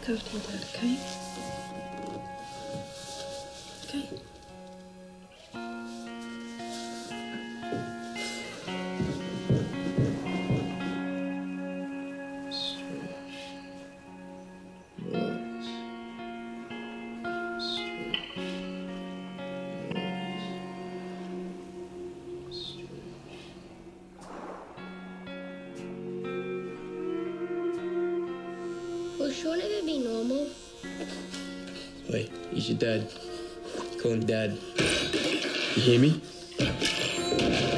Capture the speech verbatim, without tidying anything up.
Go to your dad, okay? Okay. Will Sean ever be normal? Wait, he's your dad. Call him Dad. You hear me?